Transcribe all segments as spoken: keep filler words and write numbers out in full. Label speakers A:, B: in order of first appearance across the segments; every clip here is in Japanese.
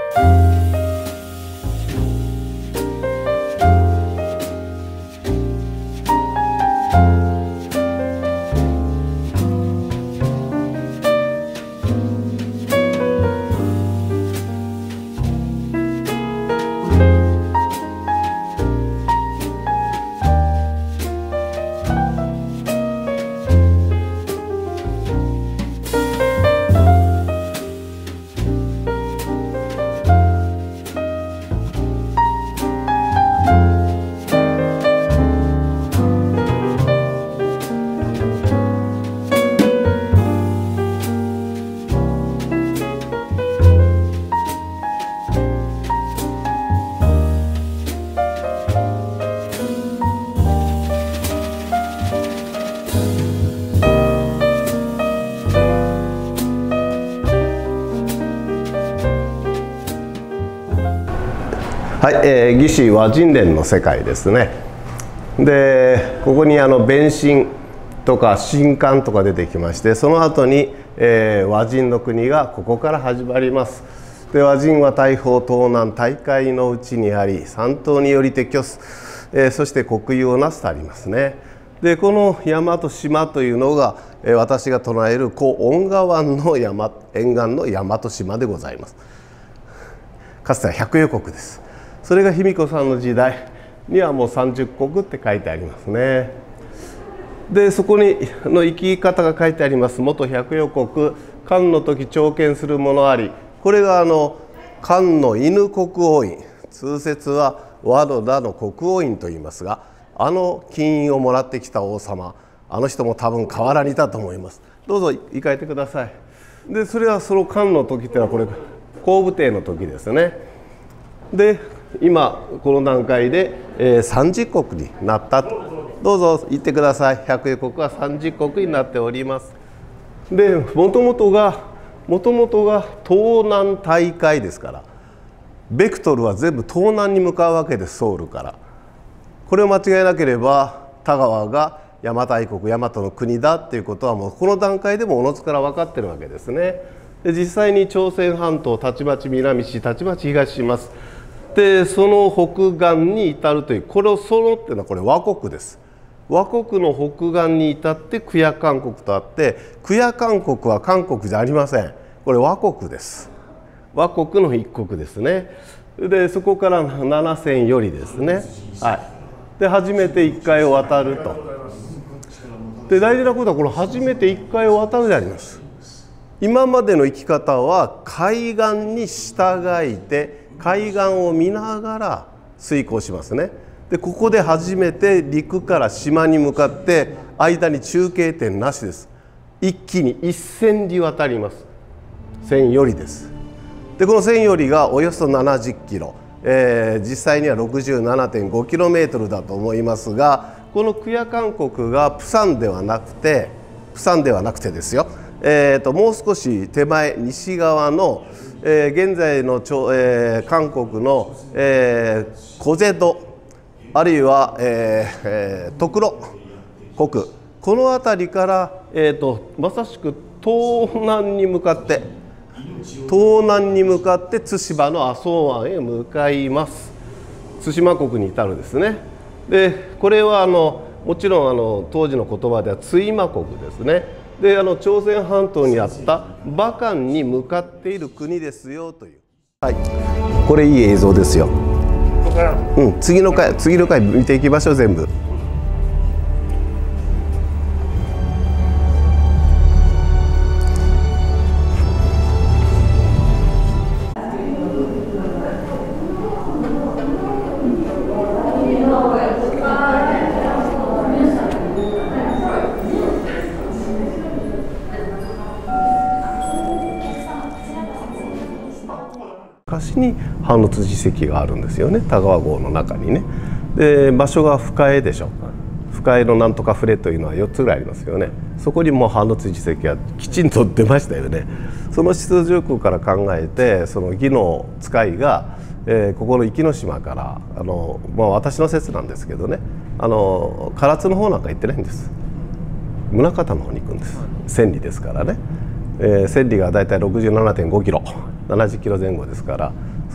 A: はい、えー、魏志倭人伝の世界ですね。でここにあの弁神とか神官とか出てきまして、その後に、えー、倭人の国がここから始まります。で倭人は大方東南大海のうちにあり、山東によりて居す、えー、そして国有をなすとありますね。でこの山と島というのが、えー、私が唱える古恩賀湾の山沿岸の山と島でございます。かつては百余国です。それが卑弥呼さんの時代にはもうさんじゅっこくって書いてありますね。でそこにの生き方が書いてあります。元百余国、漢の時朝見する者あり、これがあの漢の犬国王院、通説は和の田の国王院と言いますが、あの金印をもらってきた王様、あの人も多分河原にいたと思います。どうぞ行かれてください。でそれはその漢の時っていうのはこれ皇武帝の時ですね。で今この段階で、えー、さんじゅっこくになったと。どうぞ行ってください。百余国はさんじゅっこくになっております。でもともとがもともとが東南大海ですから、ベクトルは全部東南に向かうわけです。ソウルから。これを間違えなければ田川が邪馬台国、大和の国だっていうことはもうこの段階でもおのずから分かってるわけですね。で実際に朝鮮半島たちまち南市たちまち東します。でその北岸に至るという、これをそのっていうのはこれ倭国です。倭国の北岸に至ってクヤ韓国とあって、クヤ韓国は韓国じゃありません。これ倭国です。倭国の一国ですね。でそこからななせんよりですね、はい、で初めていっかいを渡ると。で大事なことはこの初めていっかいを渡るであります。今までの生き方は海岸に従いて海岸を見ながら遂行しますね。でここで初めて陸から島に向かって間に中継点なしです。一気にせん里渡ります。せんよりです。でこのせんよりがおよそななじゅっキロ、えー、実際には ろくじゅうななてんごキロメートル だと思いますが、このクヤ韓国がプサンではなくてプサンではなくてですよ、えー、ともう少し手前西側の、えー、現在の、えー、韓国の、えー、コゼドあるいは、えーえー、トクロ国、この辺りから、えー、とまさしく東南に向かって東南に向かって対馬の麻生湾へ向かいます。対馬国に至るですね。でこれはあのもちろんあの当時の言葉では対馬国ですね。であの朝鮮半島にあった馬漢に向かっている国ですよという、はい、これいい映像ですよ。うん、次の回次の回見ていきましょう全部。昔に半の辻遺跡があるんですよね、田川郷の中にね。で場所が深江でしょ。深江のなんとか触れというのはよっつぐらいありますよね。そこにも半の辻遺跡がきちんと出ましたよね。その出場空から考えて、その魏の使いが、えー、ここの壱岐島からあの、まあ、私の説なんですけどね、あの唐津の方なんか行ってないんです。宗像の方に行くんです。千里ですからね。えー、千里がだいたい ろくじゅうななてんごキロ、ななじゅっキロぜん後ですから、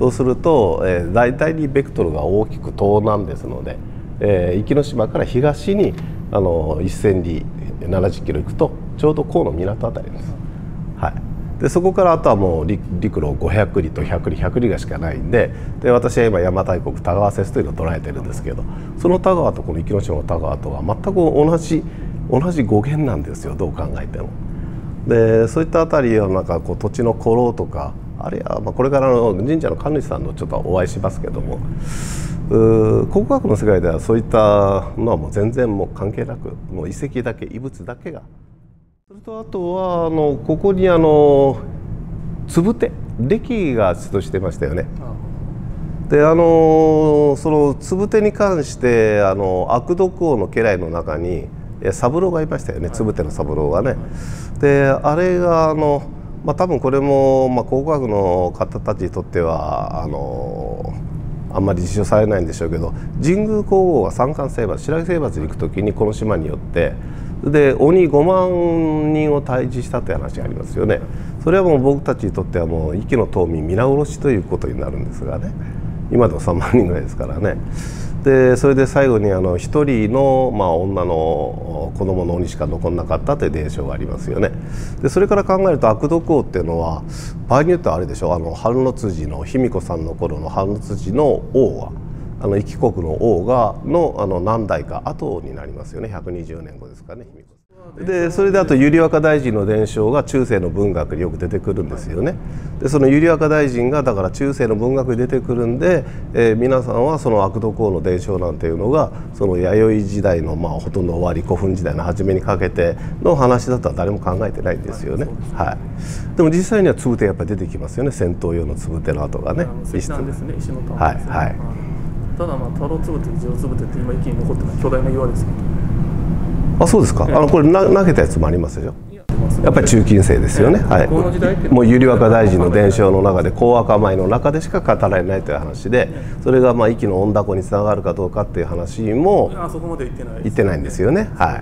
A: そうすると、えー、大体にベクトルが大きく東南ですので、えー、壱岐島から東にあのせん里ななじゅっキロ行くとちょうど河野港あたりです。はい、でそこからあとはもう 陸, 陸路ごひゃく里とひゃく里ひゃく里がしかないんで、で私は今邪馬台国田川説というのを捉えてるんですけど、その田川とこの壱岐島の田川とは全く同じ同じ語源なんですよ、どう考えても。でそういったあたりはなんかこう土地の古老とか、あるいはまあこれからの神社の神主さんのちょっとお会いしますけども、考古学の世界ではそういったのはもう全然もう関係なく、もう遺跡だけ遺物だけが。それとあとはあのここにあのつぶて礫が出土してましたよね。であのそのつぶてに関してあの悪毒王の家来の中に三郎がいましたよね、つぶての三郎がね。であれがあの、まあ、多分これも、まあ、考古学の方たちにとってはあのあんまり実証されないんでしょうけど、神宮皇后が三冠征伐白木征伐に行く時にこの島によってで鬼ごまんにんを退治したという話がありますよね。それはもう僕たちにとってはもう壱岐の島民皆殺しということになるんですがね、今でもさんまんにんぐらいですからね。でそれで最後にあの一人の、まあ、女の子供の鬼しか残らなかったという伝承がありますよね。でそれから考えると悪毒王っていうのは場合によってはあれでしょう、あの春の辻の卑弥呼さんの頃の春の辻の王があの壱岐国の王がのあの何代か後になりますよね、ひゃくにじゅうねんごですかね、卑弥呼。でそれであと百合若大臣の伝承が中世の文学によく出てくるんですよね。でその百合若大臣がだから中世の文学に出てくるんで、えー、皆さんはその悪毒王の伝承なんていうのがその弥生時代のまあほとんど終わり、古墳時代の初めにかけての話だとは誰も考えてないんですよね。はい、でも実際にはつぶてやっぱり出てきますよね、戦闘用のつぶての跡がね。
B: 石なんですね、石の玉
A: はい
B: ですね。
A: はい。
B: ただまあ太郎つぶて、地蔵つぶてって今駅に残ってるのは巨大な岩ですけど。
A: あ、そうですか。あのこれな投げたやつもありますよ。やっぱり中近世ですよね。はい。もう百合若大臣の伝承の中で高赤米の中でしか語られないという話で、それがまあ壱岐の御凧につながるかどうかっていう話も言ってないんですよね。はい。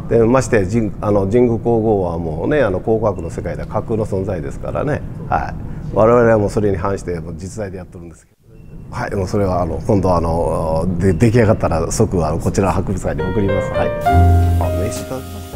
A: でまして神あの神宮皇后はもうね、あの考古学の世界では架空の存在ですからね。はい。我々はもうそれに反して実在でやってるんですけど。はい、もうそれはあの今度あので出来上がったら即あのこちら博物館に送ります。はい。あ、名刺いただきます。